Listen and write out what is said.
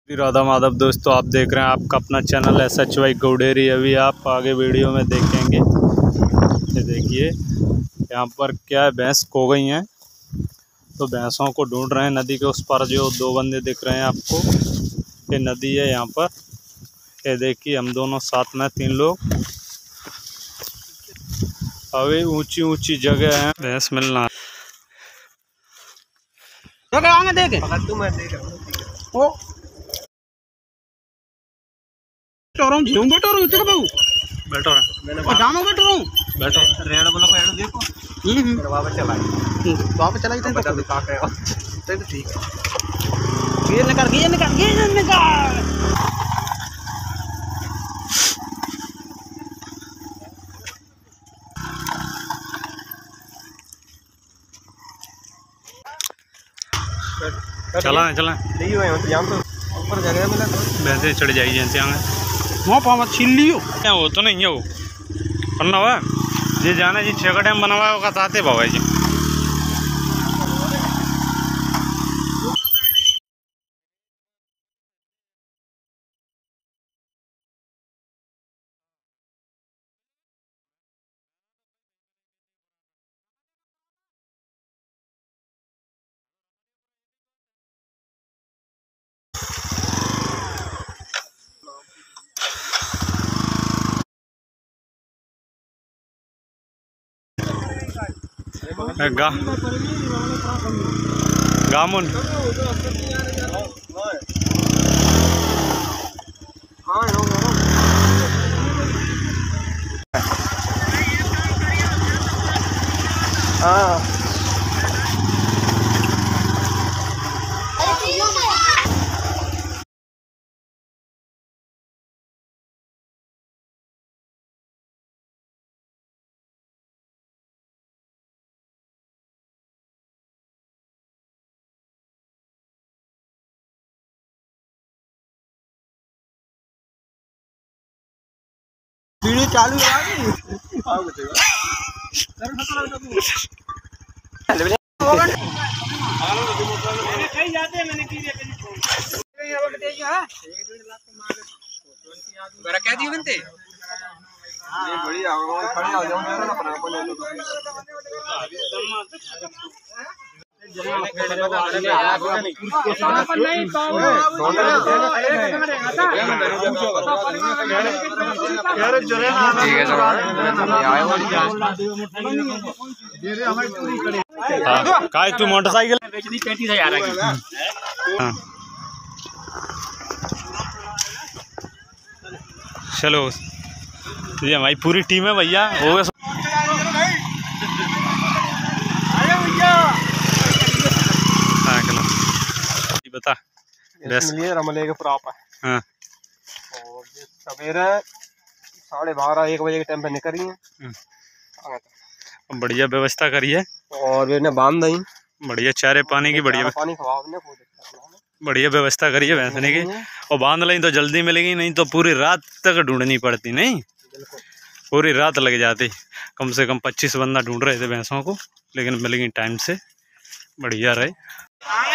राधा माधव दोस्तों, आप देख रहे हैं आपका अपना चैनल SHY गौ डेयरी। अभी आप आगे वीडियो में देखेंगे। ये देखिए यहाँ पर क्या है, भैंस खो गई हैं तो भैंसों को ढूंढ रहे हैं। नदी के उस पार जो दो बंदे दिख रहे हैं आपको, ये नदी है यहाँ पर। ये देखिए हम दोनों साथ में 3 लोग। अभी ऊंची ऊंची जगह है, भैंस मिलना चला ऊपर जगह मिला वैसे चढ़ जाइए जैसे वहाँ पावा छीन लियो क्या हो तो नहीं है वो करना हुआ जी जाना जी 6 का डैम बना हुआ है वो बताते बाबा जी। गामुन वीडियो चालू क्या दी बनते काय तू मोटरसाइकिल चलो ये हमारी पूरी टीम है भैया। हो गया बता रमले के प्राप है। हाँ। और सवेरे 12:30-1 बजे के टाइम पे निकली है। बढ़िया व्यवस्था करिए और वे बांध दी बढ़िया चारे पानी की बढ़िया पानी बढ़िया व्यवस्था करिए भैंसने की। और बांध लें तो जल्दी मिलेगी, नहीं तो पूरी रात तक ढूंढनी पड़ती। नहीं पूरी रात लग जाती। कम से कम 25 बंदा ढूंढ रहे थे भैंसों को, लेकिन मिलेगी टाइम से। बढ़िया रहे।